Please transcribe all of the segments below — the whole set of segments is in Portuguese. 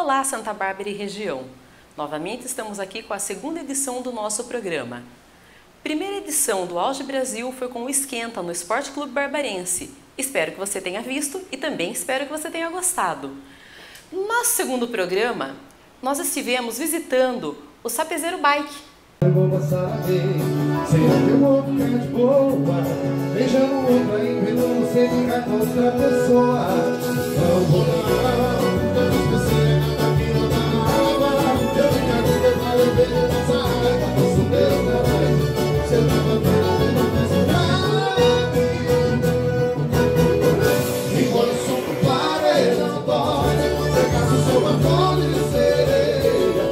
Olá, Santa Bárbara e região! Novamente estamos aqui com a segunda edição do nosso programa. Primeira edição do Auge Brasil foi com o Esquenta no Esporte Clube Barbarense. Espero que você tenha visto e também espero que você tenha gostado. No nosso segundo programa, nós estivemos visitando o Sapezeiro Bike. Eu vou passar a ver, sem ter um outro cara de boa, beijando outra aí, vendo você ficar com outra pessoa. Não vou lá, eu esqueci daqui na água, eu vim aqui que vai eu vejo nessa água, tô solteiro da noite, você tá botando nessa praia. E quando o som do paredão dói, você caça o seu batom de sereia,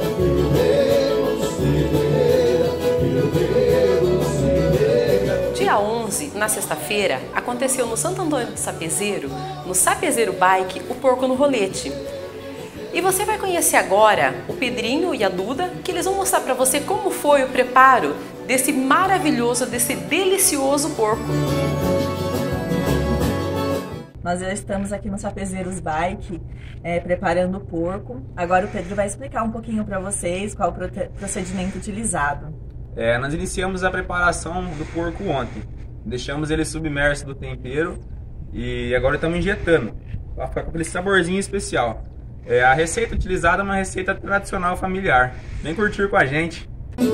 Dia 11, na sexta-feira, aconteceu no Santo Antônio do Sapezeiro, no Sapezeiro Bike, o Porco no Rolete. E você vai conhecer agora o Pedrinho e a Duda, que eles vão mostrar para você como foi o preparo desse maravilhoso, desse delicioso porco. Nós já estamos aqui no Sapezeiros Bike, preparando o porco. Agora o Pedro vai explicar um pouquinho para vocês qual o procedimento utilizado. Nós iniciamos a preparação do porco ontem. Deixamos ele submerso do tempero e agora estamos injetando para ficar com aquele saborzinho especial. A receita utilizada é uma receita tradicional familiar. Vem curtir com a gente.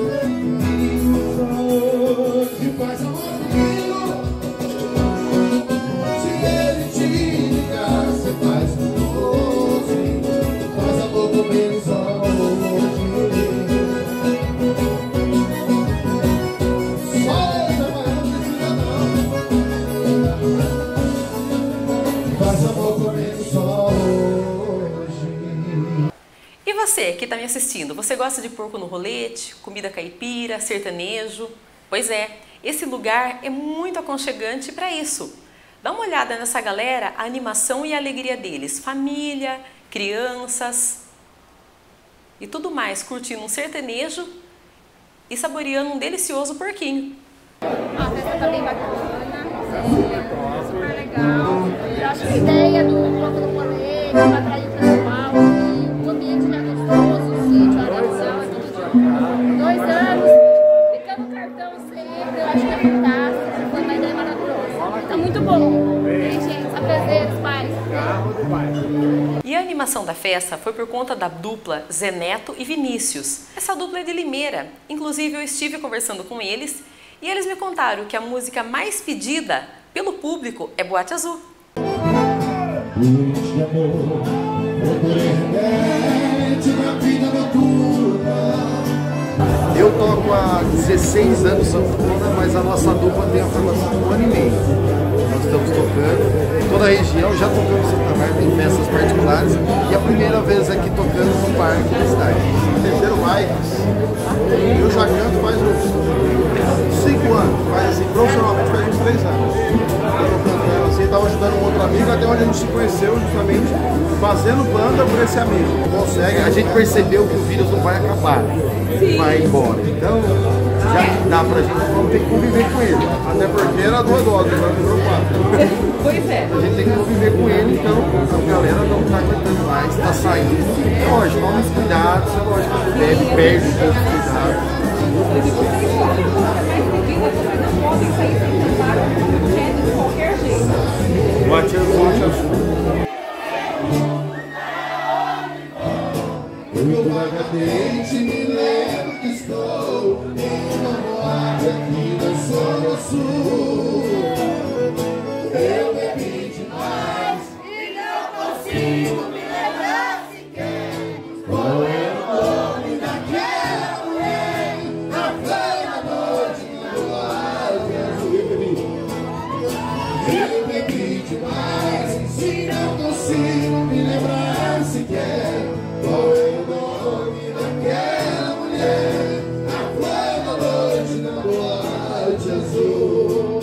E você que está me assistindo, você gosta de porco no rolete, comida caipira, sertanejo? Pois é, esse lugar é muito aconchegante para isso. Dá uma olhada nessa galera, a animação e a alegria deles, família, crianças e tudo mais, curtindo um sertanejo e saboreando um delicioso porquinho. A festa tá bem bacana, super legal. Eu acho que a ideia do bloco do rolete, pra atrair o pessoal, o ambiente já é gostoso, o sítio, a atração, é tudo de 2 anos, ficando cartão sempre, eu acho que é fantástico, foi uma ideia maravilhosa. Tá muito bom, gente, Sapezeiros, pais. E a animação da festa foi por conta da dupla Zé Neto e Vinícius. Essa dupla é de Limeira, inclusive eu estive conversando com eles e eles me contaram que a música mais pedida pelo público é Boate Azul. Noite de amor, procurei remédio na vida noturna. Eu toco há 16 anos sanfona, mas a nossa dupla tem a formação de 1 ano e meio. Nós estamos tocando, toda a região, já tocamos em Santa Bárbara em festas particulares e a primeira vez aqui tocando no parque da cidade. Terceiro Bikes, eu já canto faz uns 5 anos, mas assim, profissionalmente faz uns 3 anos. Assim, estava ajudando um outro amigo, até onde a gente se conheceu justamente fazendo banda por esse amigo. Consegue, a gente percebeu que o vírus não vai acabar, vai embora. Então, já que dá pra gente, vamos ter que conviver com ele. Até porque era 2 doses, agora virou 4. Pois é. A gente tem que conviver com ele, então a galera não tá aguentando mais, tá saindo. É lógico, toma os cuidados, é lógico que bebe, perde um pouco de cuidado. Mas se vocês podem colocar mais bebida, vocês não podem sair sem tentar, de qualquer jeito. Boate Azul. Eu vagamente me lembro que estou em uma boate aqui na Zona Sul. Eu bebi demais e não consigo me lembrar sequer qual é o nome daquela mulher. A plena noite na boate azul. Eu bebi demais e não consigo me lembrar sequer qual é o nome daquela mulher. A plena noite na boate azul.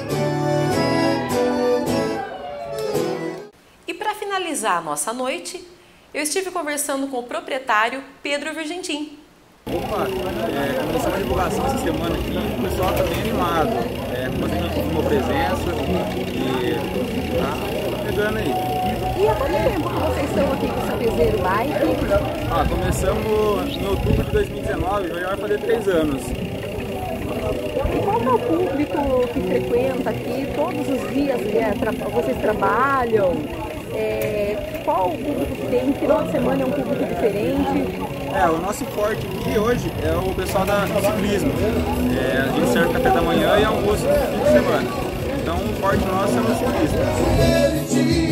E para finalizar a nossa noite, eu estive conversando com o proprietário Pedro Virgentin. Opa, começou uma divulgação essa semana aqui, o pessoal está bem animado, conseguindo uma presença e tá pegando aí. E há quanto tempo que vocês estão aqui com o Sapezeiro Bike? Começamos em outubro de 2019, já vai fazer 3 anos. E qual é o público que frequenta aqui todos os dias? Vocês trabalham? Qual o público que tem? Final de semana é um público diferente? O nosso forte aqui hoje é o pessoal do ciclismo. A gente serve café da manhã e almoço no fim de semana. Então o forte nosso é o ciclista.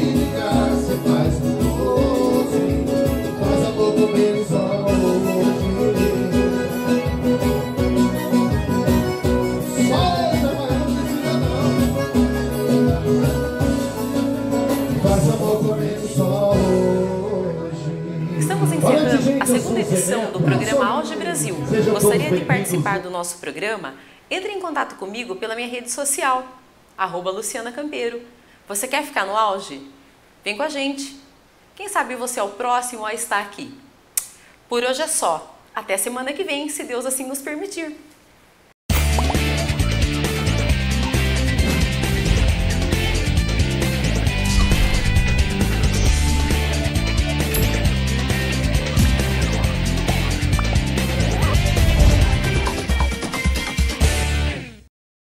Estamos encerrando a segunda edição do programa Auge Brasil. Gostaria de participar do nosso programa? Entre em contato comigo pela minha rede social, @Luciana Campeiro. Você quer ficar no auge? Vem com a gente. Quem sabe você é o próximo a estar aqui. Por hoje é só. Até semana que vem, se Deus assim nos permitir.